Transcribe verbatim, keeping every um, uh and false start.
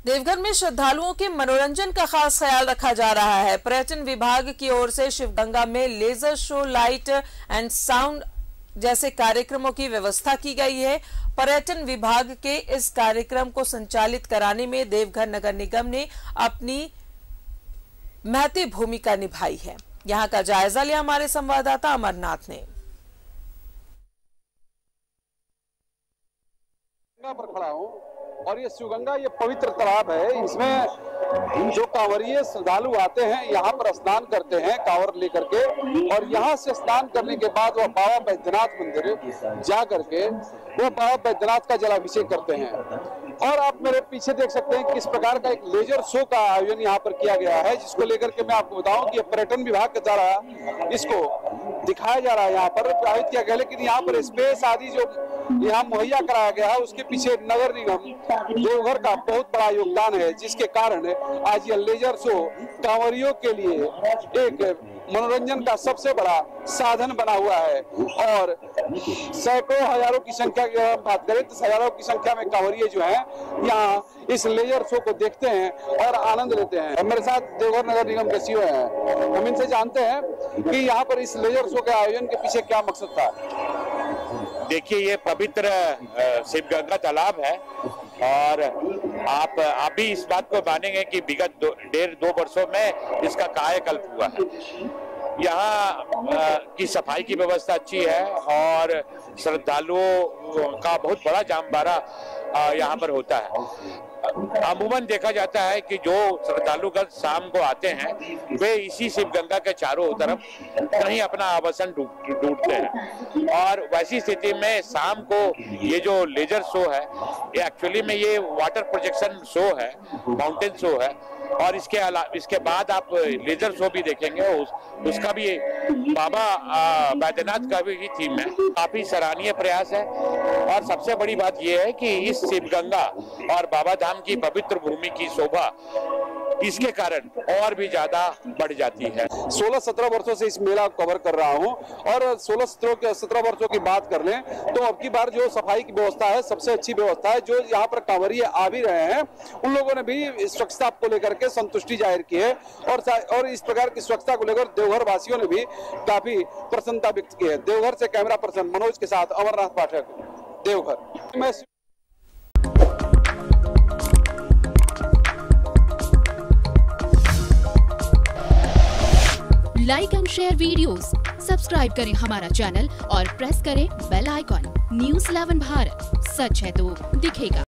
देवघर में श्रद्धालुओं के मनोरंजन का खास ख्याल रखा जा रहा है। पर्यटन विभाग की ओर से शिवगंगा में laser show, light and sound जैसे कार्यक्रमों की व्यवस्था की गई है। पर्यटन विभाग के इस कार्यक्रम को संचालित कराने में देवघर नगर निगम ने अपनी महती भूमिका निभाई है। यहां का जायजा लिया हमारे संवाददाता अमरनाथ ने। पर खड़ा हूं और ये शिवगंगा ये पवित्र तालाब है। इसमें जो कांवरिये श्रद्धालु आते हैं यहाँ पर स्नान करते हैं कांवर लेकर के, और यहाँ से स्नान करने के बाद वह बाबा बैद्यनाथ मंदिर जा करके वो बाबा बैद्यनाथ का जलाभिषेक करते हैं। और आप मेरे पीछे देख सकते हैं किस प्रकार का एक लेजर शो का आयोजन यहाँ पर किया गया है, जिसको लेकर के मैं आपको बताऊं कि पर्यटन विभाग के द्वारा इसको दिखाया जा रहा है, यहाँ पर आयोजित किया गया। लेकिन यहाँ पर स्पेस आदि जो यहाँ मुहैया कराया गया है उसके पीछे नगर निगम देवघर का बहुत बड़ा योगदान है, जिसके कारण आज ये लेजर शो कांवरियों के लिए एक मनोरंजन का सबसे बड़ा साधन बना हुआ है। और सैकड़ों हजारों की संख्या की अगर बात करें तो हजारों की संख्या में कांवरिये जो हैं यहाँ इस लेजर शो को देखते हैं और आनंद लेते हैं। मेरे साथ देवघर नगर निगम के सीईओ हैं, हम इनसे जानते हैं कि यहाँ पर इस लेजर शो के आयोजन के पीछे क्या मकसद था। देखिए, ये पवित्र शिवगंगा तालाब है और आप आप भी इस बात को मानेंगे कि विगत डेढ़ दो वर्षों में इसका कायाकल्प हुआ है। यहाँ की सफाई की व्यवस्था अच्छी है और श्रद्धालुओं का बहुत बड़ा जामबारा यहाँ पर होता है। अमूमन देखा जाता है कि जो श्रद्धालुगण शाम को आते हैं वे इसी शिवगंगा के चारों तरफ कहीं अपना आवासन ढूंढते हैं, और वैसी स्थिति में शाम को ये जो लेजर शो है, ये एक्चुअली में ये वाटर प्रोजेक्शन शो है, माउंटेन शो है, और इसके अलावा इसके बाद आप लेजर शो भी देखेंगे। उस, उसका भी बाबा बैद्यनाथ का भी थीम है। काफी सराहनीय प्रयास है और सबसे बड़ी बात यह है कि इस शिवगंगा और बाबा धाम की पवित्र भूमि की शोभा इसके कारण और भी ज्यादा बढ़ जाती है। सोलह सत्रह वर्षों से इस मेला को कवर कर रहा हूं और सोलह सत्रह सत्रह वर्षों की बात कर लें तो अब की बार जो सफाई की व्यवस्था है सबसे अच्छी व्यवस्था है। जो यहाँ पर कांवरिये आ भी रहे हैं उन लोगों ने भी स्वच्छता को लेकर के संतुष्टि जाहिर की है, और और इस प्रकार की स्वच्छता को लेकर देवघर वासियों ने भी काफी प्रसन्नता व्यक्त की है। देवघर से कैमरा पर्सन मनोज के साथ अमरनाथ पाठक, देवघर। मैं like and share videos, subscribe करें हमारा चैनल और प्रेस करें bell icon. News eleven Bharat, सच है तो दिखेगा।